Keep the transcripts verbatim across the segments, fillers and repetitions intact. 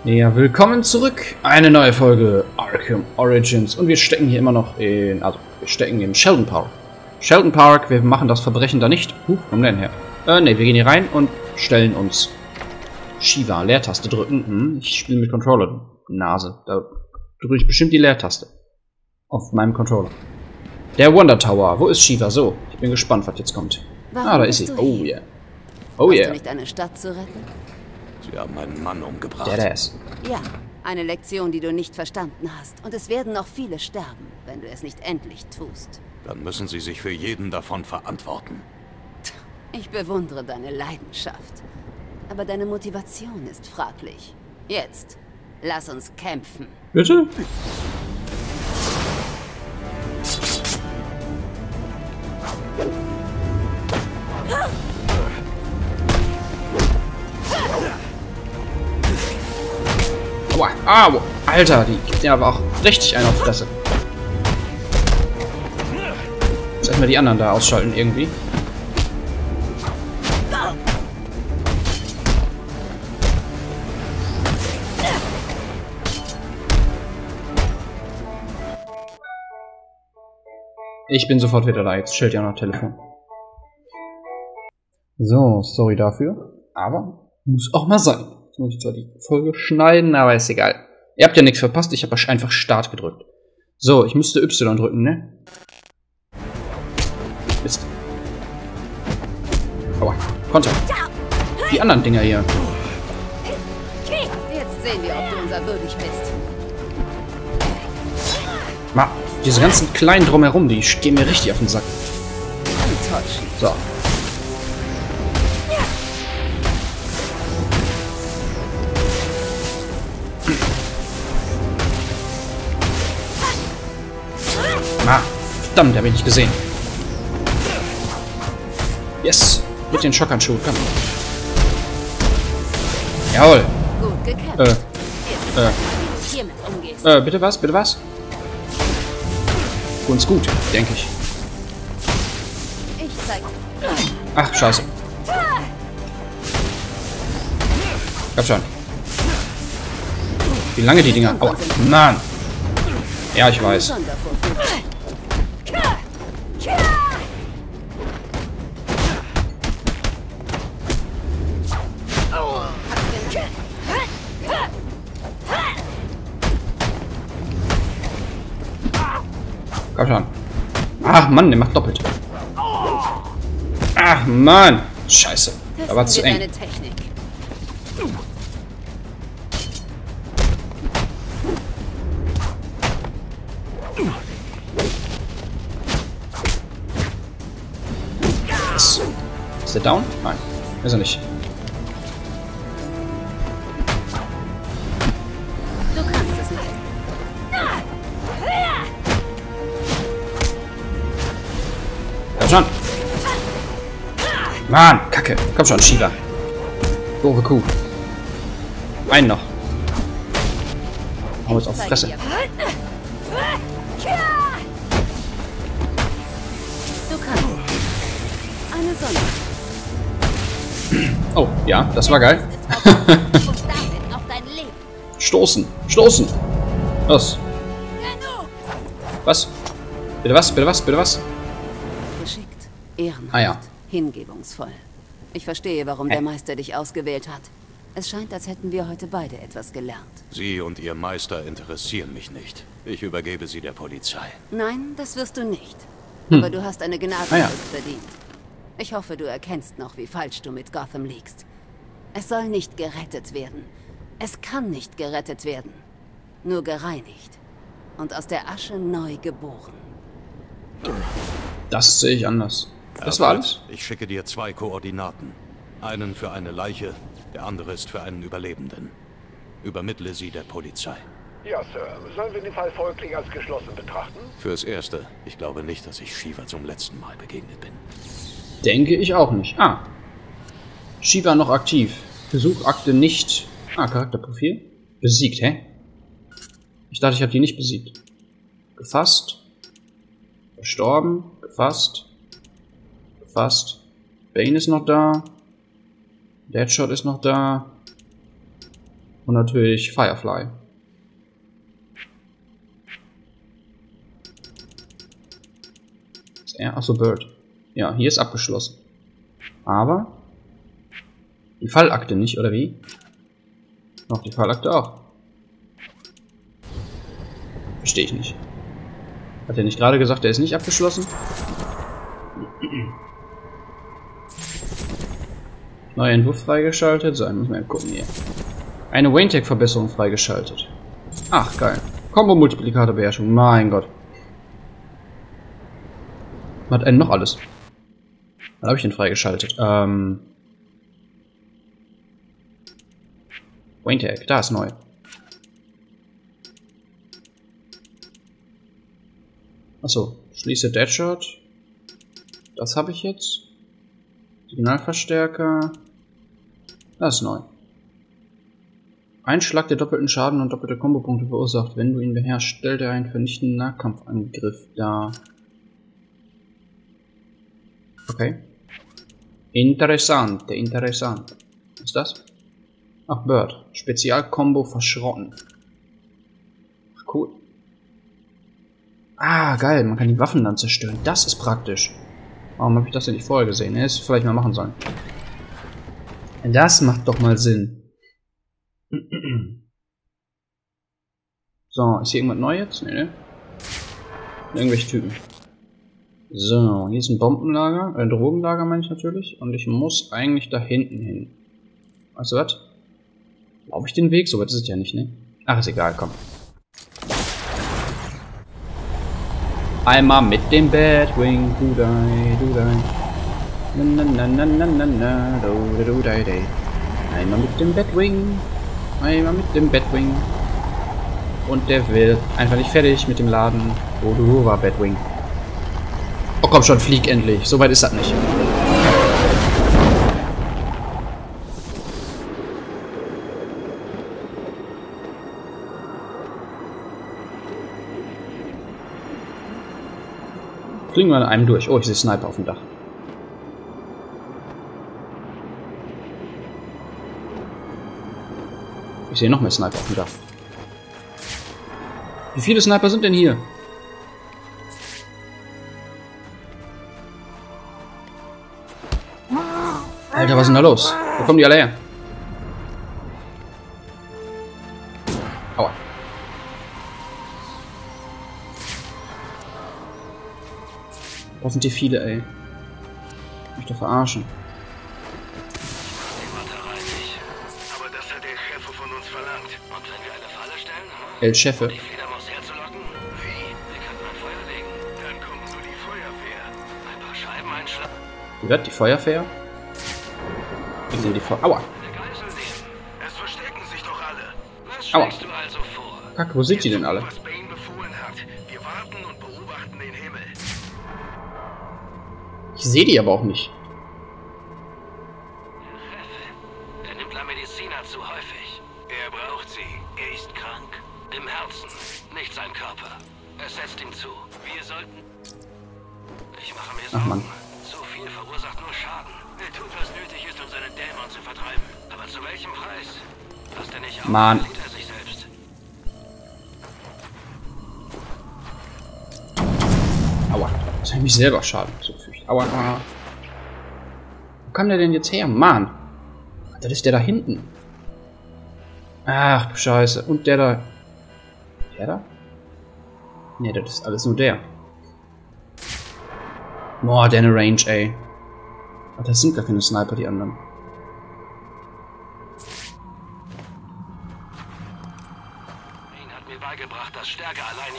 Ja, willkommen zurück. Eine neue Folge Arkham Origins. Und wir stecken hier immer noch in, also wir stecken in Sheldon Park. Sheldon Park, wir machen das Verbrechen da nicht. Huch, wo kommen wir denn her? Äh, ne, wir gehen hier rein und stellen uns Shiva. Leertaste drücken. Hm, ich spiele mit Controller. Nase. Da drücke ich bestimmt die Leertaste. Auf meinem Controller. Der Wonder Tower. Wo ist Shiva? So, ich bin gespannt, was jetzt kommt. Warum ah, da ist sie. Oh yeah. Oh Hast yeah. du nicht eine Stadt zu retten? Sie haben einen Mann umgebracht. Der, der ist. Ja, eine Lektion, die du nicht verstanden hast. Und es werden noch viele sterben, wenn du es nicht endlich tust. Dann müssen Sie sich für jeden davon verantworten. Ich bewundere deine Leidenschaft. Aber deine Motivation ist fraglich. Jetzt, lass uns kämpfen. Bitte? Aua, aua, Alter, die gibt ja aber auch richtig einen auf Fresse. Jetzt erstmal die anderen da ausschalten irgendwie. Ich bin sofort wieder da, jetzt stellt ja noch Telefon. So, sorry dafür, aber muss auch mal sein. Jetzt muss ich zwar die Folge schneiden, aber ist egal. Ihr habt ja nichts verpasst, ich habe einfach Start gedrückt. So, ich müsste Y drücken, ne? Mist. Aua, Konter. Die anderen Dinger hier. Jetzt sehen wir, ob du unser würdig bist. Ma, diese ganzen kleinen drumherum, die gehen mir richtig auf den Sack. Enttäuschend. So. Ah, verdammt, der habe ich nicht gesehen. Yes, mit den Schockhandschuhen, komm. Jawohl. Gut gekämpft. Äh, Jetzt, äh, wie du hiermit umgehst. äh, bitte was, bitte was? Für uns gut, denke ich. Ich zeig dir. Ach, scheiße. Komm schon. Wie lange die Dinger? Aua, Mann. Ja, ich weiß. Sondervorführung. Komm schon. Ach Mann, der macht doppelt. Ach Mann. Scheiße. Da war zu Testen wir eng. deine Technik. Ist, ist der down? Nein. Ist er nicht. Du kannst es nicht. Komm schon. Mann, Kacke. Komm schon, Shiva. Doofe Kuh. Einen noch. Hau jetzt auf Fresse. Du kannst. Eine Sonne. Oh, ja, das war geil. Und damit auf dein Leben. Stoßen. Stoßen. Los. Was? Bitte was? Bitte was? Bitte was? Geschickt, ehrenhaft, Ah, ja. hingebungsvoll. Ich verstehe, warum Hä? der Meister dich ausgewählt hat. Es scheint, als hätten wir heute beide etwas gelernt. Sie und Ihr Meister interessieren mich nicht. Ich übergebe Sie der Polizei. Nein, das wirst du nicht. Hm. Aber du hast eine Gnadenfrist Ah, ja. verdient. Ich hoffe, du erkennst noch, wie falsch du mit Gotham liegst. Es soll nicht gerettet werden. Es kann nicht gerettet werden. Nur gereinigt. Und aus der Asche neu geboren. Das sehe ich anders. Das war alles? Ich schicke dir zwei Koordinaten. Einen für eine Leiche, der andere ist für einen Überlebenden. Übermittle sie der Polizei. Ja, Sir. Sollen wir den Fall folglich als geschlossen betrachten? Fürs Erste, ich glaube nicht, dass ich Shiva zum letzten Mal begegnet bin. Denke ich auch nicht. Ah. Shiva noch aktiv. Besuchakte nicht. Ah, Charakterprofil. Besiegt, hä? Ich dachte, ich habe die nicht besiegt. Gefasst. Verstorben. Gefasst. Gefasst. Bane ist noch da. Deadshot ist noch da. Und natürlich Firefly. Achso, Bird. Ja, hier ist abgeschlossen. Aber die Fallakte nicht, oder wie? Noch die Fallakte auch. Verstehe ich nicht. Hat er nicht gerade gesagt, der ist nicht abgeschlossen? Neuer Entwurf freigeschaltet. So, müssen wir mal gucken hier. Eine Wayne-Tech-Verbesserung freigeschaltet. Ach, geil. Combo-Multiplikator-Beherrschung. Mein Gott. Was hat einen noch alles? Was habe ich denn freigeschaltet? Ähm. Wayne-Tech, da ist neu. Achso, schließe Deadshot. Das habe ich jetzt. Signalverstärker. Das ist neu. Ein Schlag, der doppelten Schaden und doppelte Kombopunkte verursacht. Wenn du ihn beherrschst, stellt er einen vernichtenden Nahkampfangriff dar. Okay. Interessant, interessant. Was ist das? Ach, Bird. Spezialkombo verschrotten. Ach, cool. Ah, geil. Man kann die Waffen dann zerstören. Das ist praktisch. Warum habe ich das denn nicht vorher gesehen? Hätte ich es vielleicht mal machen sollen. Das macht doch mal Sinn. So, ist hier irgendwas neu jetzt? Nee, ne? Irgendwelche Typen. So, hier ist ein Bombenlager, ein Drogenlager meine ich natürlich. Und ich muss eigentlich da hinten hin. Weißt du was? Laufe ich den Weg? So weit ist es ja nicht, ne? Ach, ist egal, komm. Einmal mit dem Batwing, du dai, du dai. Na na na na na na, du du dai dai. Einmal mit dem Batwing, einmal mit dem Batwing. Und der wird einfach nicht fertig mit dem Laden. Oh, du war Batwing. Oh komm schon, flieg endlich. So weit ist das nicht. Fliegen wir an einem durch. Oh, ich sehe Sniper auf dem Dach. Ich sehe noch mehr Sniper auf dem Dach. Wie viele Sniper sind denn hier? Alter, was ist denn da los? Wo kommen die alle her? Aua. Da sind hier viele, ey. Ich mich doch verarschen. Aber das hat der Chef von uns verlangt. Und wenn wir eine Falle stellen, El Chefe. die Fledermaus herzulocken? Wie? Wir könnten ein Feuer legen. Dann kommt nur die Feuerwehr. Ein paar Scheiben einschlagen. Wie wird die Feuerwehr? Ich sehe die Feuer. Aua. Es verstecken sich doch alle. Was Aua. schlägst du also vor? Kack, wo sind die denn alle? Was Bane befohlen hat. Wir warten und beobachten den Himmel. Ich sehe die aber auch nicht. Er nimmt La Medicina zu häufig. Er braucht sie. Er ist krank. Im Herzen. Nicht sein Körper. Es setzt ihm zu. Wir sollten... Ich mache mir Ach, Mann. Sorgen. So viel verursacht nur Schaden. Er tut, was nötig ist, um seinen Dämon zu vertreiben. Aber zu welchem Preis? Passt er nicht auf, Mann. verliert er sich selbst. Aua. Das hat mich selber Schaden zugefügt. Aua, aua. Wo kam der denn jetzt her? Mann. Das ist der da hinten. Ach du Scheiße. Und der da. Der da? Ne, das ist alles nur der. Boah, der eine Range, ey. Ach, das sind gar keine Sniper, die anderen. Ihn hat mir beigebracht, dass Stärke allein...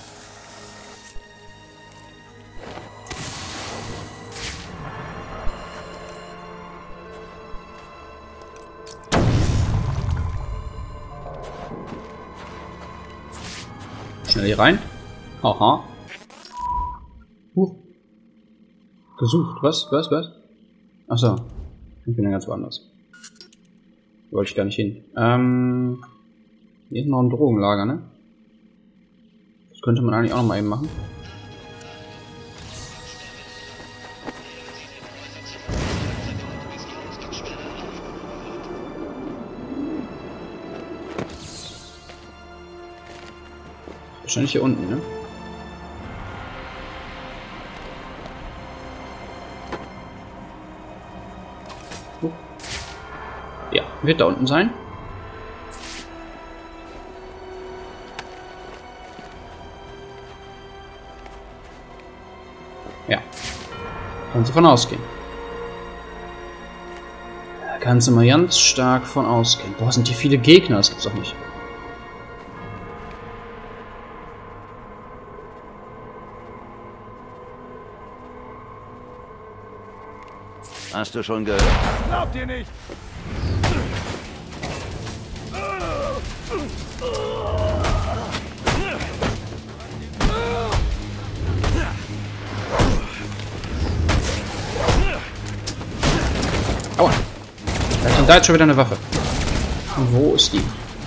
Schnell hier rein. Aha. Huch. Gesucht. Was? Was? Was? Achso. Ich bin ja ganz woanders. Da wollte ich gar nicht hin. Ähm. Hier ist noch ein Drogenlager, ne? Das könnte man eigentlich auch noch mal eben machen. Wahrscheinlich hier unten, ne? Uh. Ja, wird da unten sein. Ja. Kannst du von ausgehen. Da kannst du mal ganz stark von ausgehen. Boah, sind die viele Gegner, das gibt's doch nicht. Hast du schon gehört? Glaubt ihr nicht? Aua. Da ist da jetzt schon wieder eine Waffe. Und wo ist die?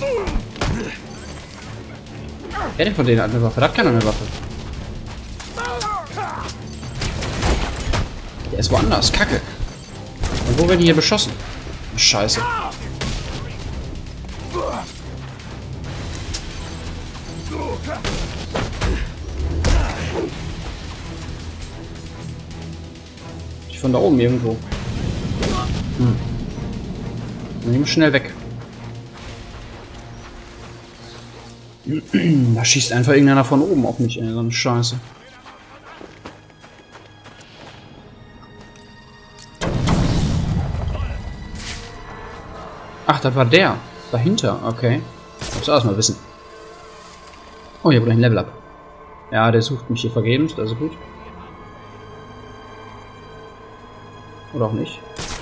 Wer denn von denen hat eine Waffe? Da hat keiner eine Waffe. Der ist woanders. Kacke. Und wo werden die hier beschossen? Scheiße. Ich von da oben irgendwo. Hm. Nehmen wir schnell weg. Da schießt einfach irgendeiner von oben auf mich, ey. So eine Scheiße. Ach, das war der. Dahinter, okay. Muss ich erstmal wissen. Oh, hier wurde ein Level Up. Ja, der sucht mich hier vergebens, also gut. Oder auch nicht.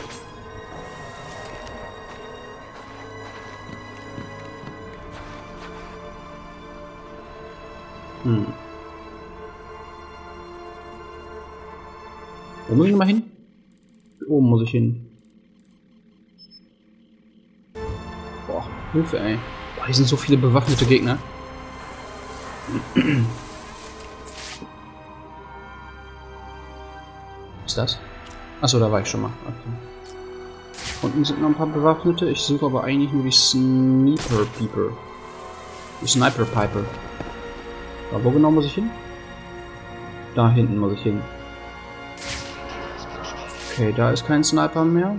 Hm. Wo muss ich nochmal hin? Hier oben muss ich hin. Boah, Hilfe, ey. Boah, hier sind so viele bewaffnete Gegner. Was ist das? Achso, da war ich schon mal. Okay. Unten sind noch ein paar Bewaffnete. Ich suche aber eigentlich nur die Sniper People. Die Sniper Piper. Aber wo genau muss ich hin? Da hinten muss ich hin. Okay, da ist kein Sniper mehr.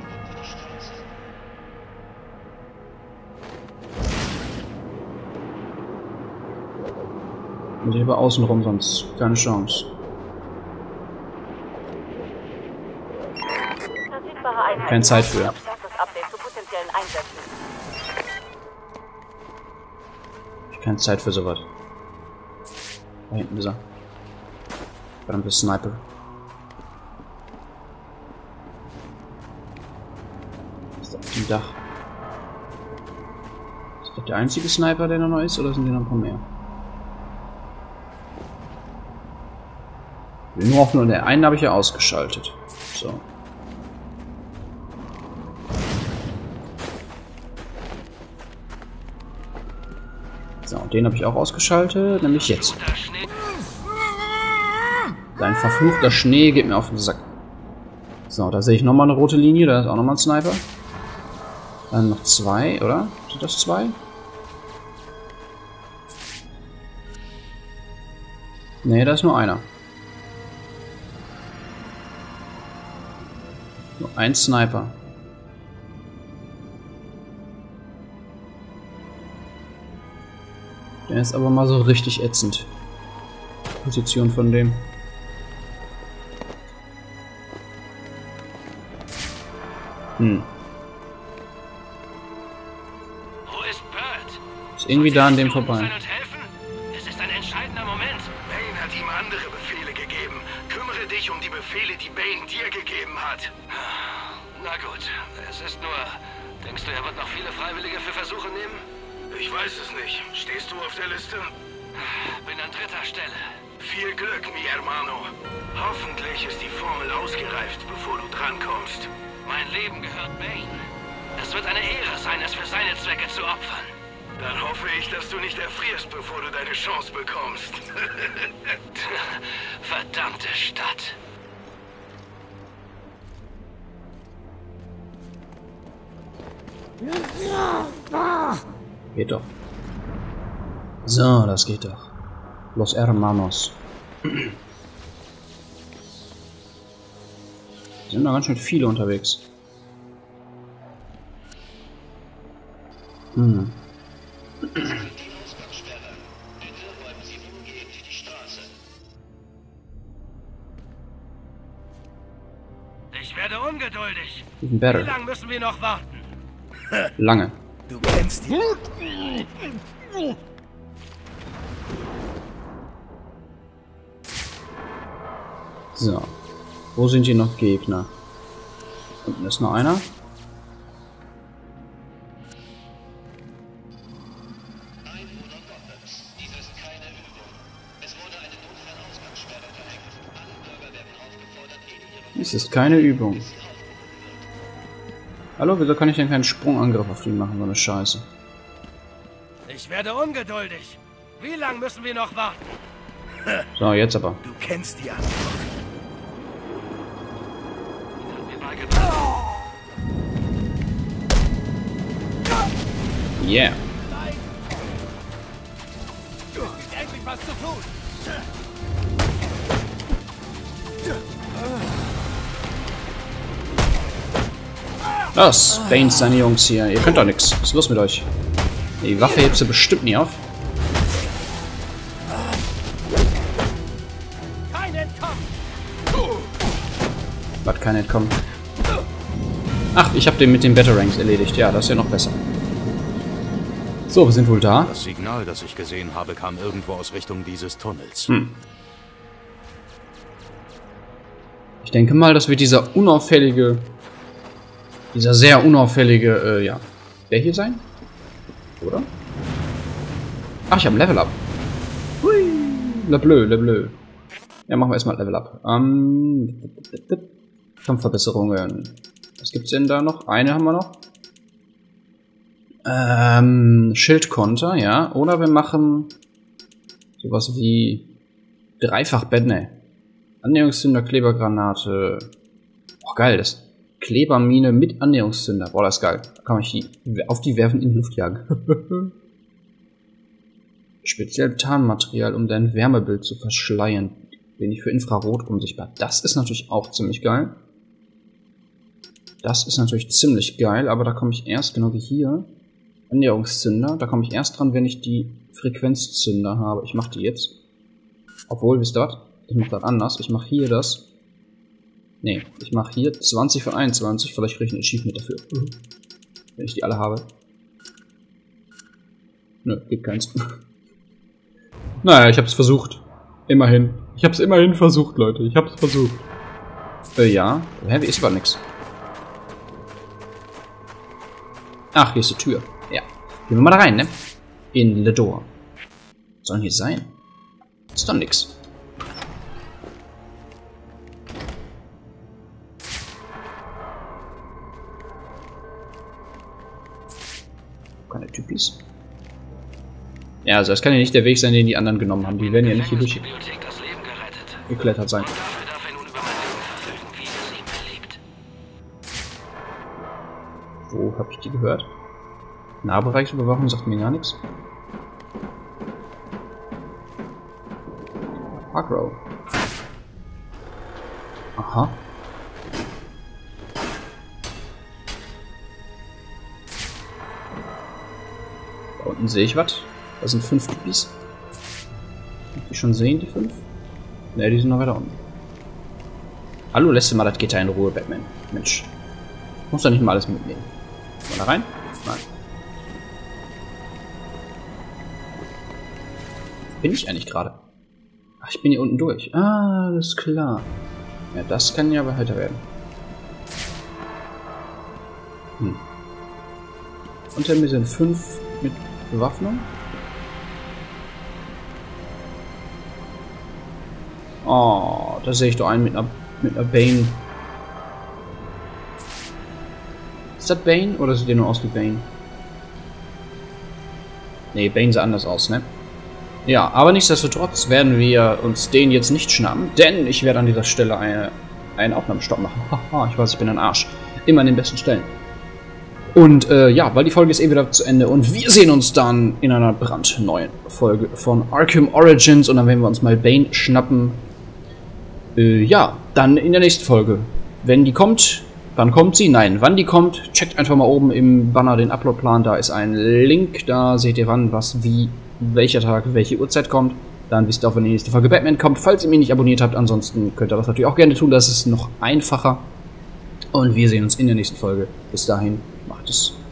Muss ich aber außen rum, sonst keine Chance. Keine Zeit für. Ich keine Zeit für sowas. Da hinten ist er. Verdammte Sniper. Ist das auf dem Dach? Ist das der einzige Sniper, der noch ist, oder sind die noch ein paar mehr? Nur auf nur der einen habe ich ja ausgeschaltet. So. So, und den habe ich auch ausgeschaltet, nämlich jetzt. Dein verfluchter Schnee geht mir auf den Sack. So, da sehe ich nochmal eine rote Linie, da ist auch nochmal ein Sniper. Dann noch zwei, oder? Sind das zwei? Ne, da ist nur einer. Nur ein Sniper. Der ist aber mal so richtig ätzend. Position von dem. Hm. Wo ist Bert? Ist irgendwie da an dem vorbei. Es ist ein entscheidender Moment. Bane hat ihm andere Befehle gegeben. Kümmere dich um die Befehle, die Bane dir gegeben hat. Na gut, es ist nur... Denkst du, er wird noch viele Freiwillige für Versuche nehmen? Ich weiß es nicht. Stehst du auf der Liste? Bin an dritter Stelle. Viel Glück, mi hermano. Hoffentlich ist die Formel ausgereift, bevor du drankommst. Mein Leben gehört Bane. Es wird eine Ehre sein, es für seine Zwecke zu opfern. Dann hoffe ich, dass du nicht erfrierst, bevor du deine Chance bekommst. Verdammte Stadt. Geht doch. So, das geht doch. Los Hermanos. Die sind da ganz schön viele unterwegs. Hm. Ich werde ungeduldig. Even better. Wie lange müssen wir noch warten? Lange. Du kennst die... So. Wo sind hier noch Gegner? Unten ist noch einer. Dies ist keine Übung. Hallo, wieso kann ich denn keinen Sprungangriff auf ihn machen, so eine Scheiße? Ich werde ungeduldig. Wie lange müssen wir noch warten? So, jetzt aber. Du kennst die Antwort. Yeah. Endlich was zu tun. Das, Banes, seine Jungs hier. Ihr könnt doch nix. Was ist los mit euch? Die Waffe hebst du bestimmt nie auf. Kein Entkommen. Was kann entkommen? Ach, ich habe den mit den Batarangs erledigt. Ja, das ist ja noch besser. So, wir sind wohl da. Das Signal, das ich gesehen habe, kam irgendwo aus Richtung dieses Tunnels. Hm. Ich denke mal, das wird dieser unauffällige... Dieser sehr unauffällige, äh, ja. Der hier sein? Oder? Ach, ich habe ein Level Up. Hui. Le bleu, le bleu. Ja, machen wir erstmal Level Up. Ähm. Kampfverbesserungen. Was gibt's denn da noch? Eine haben wir noch. Ähm. Schildkonter, ja. Oder wir machen sowas wie Dreifach-Bett, ne. Annäherungszünder, Klebergranate. Boah, geil, das. Klebermine mit Annäherungszünder. Boah, das ist geil. Da kann ich die auf die werfen in die Luft jagen. Speziell Tarnmaterial, um dein Wärmebild zu verschleiern. Bin ich für Infrarot unsichtbar. Das ist natürlich auch ziemlich geil. Das ist natürlich ziemlich geil, aber da komme ich erst, genau wie hier, Annäherungszünder, da komme ich erst dran, wenn ich die Frequenzzünder habe. Ich mache die jetzt. Obwohl, wisst ihr was? Ich mache das anders. Ich mache hier das. Nee, ich mache hier zwanzig von einundzwanzig. Vielleicht kriege ich ein Achievement dafür. Wenn ich die alle habe. Nö, gibt keins. Naja, ich hab's versucht. Immerhin. Ich hab's immerhin versucht, Leute. Ich hab's versucht. Äh, ja. Hä, wie ist aber nix. Ach, hier ist die Tür. Ja. Gehen wir mal da rein, ne? In the door. Was soll denn hier sein? Ist doch nix. Keine Typis. Ja, also das kann ja nicht der Weg sein, den die anderen genommen haben. Die werden ja nicht hier durchgeklettert sein. Wo habe ich die gehört? Nahbereichsüberwachung sagt mir gar nichts. Park Row. Aha. Da unten sehe ich was. Da sind fünf Typis. Kann ich die schon sehen, die fünf? Ne, die sind noch weiter unten. Hallo, lässt du mal das Gitter in Ruhe, Batman. Mensch. Muss doch nicht mal alles mitnehmen. Mal da rein? Nein. Wo bin ich eigentlich gerade? Ach, ich bin hier unten durch. Ah, alles klar. Ja, das kann ja aber heiter werden. Hm. Unter mir sind fünf mit Bewaffnung. Oh, da sehe ich doch einen mit einer, mit einer Bane. Ist das Bane oder sieht der nur aus wie Bane? Ne, Bane sah anders aus, ne? Ja, aber nichtsdestotrotz werden wir uns den jetzt nicht schnappen, denn ich werde an dieser Stelle eine, einen Aufnahmestopp machen. Haha, ich weiß, ich bin ein Arsch. Immer an den besten Stellen. Und äh, ja, weil die Folge ist eh wieder zu Ende und wir sehen uns dann in einer brandneuen Folge von Arkham Origins und dann werden wir uns mal Bane schnappen. Äh, ja, dann in der nächsten Folge. Wenn die kommt, wann kommt sie? Nein, wann die kommt, checkt einfach mal oben im Banner den Uploadplan, da ist ein Link, da seht ihr wann, was, wie, welcher Tag, welche Uhrzeit kommt. Dann wisst ihr auch, wenn die nächste Folge Batman kommt, falls ihr mich nicht abonniert habt. Ansonsten könnt ihr das natürlich auch gerne tun, das ist noch einfacher. Und wir sehen uns in der nächsten Folge. Bis dahin, macht es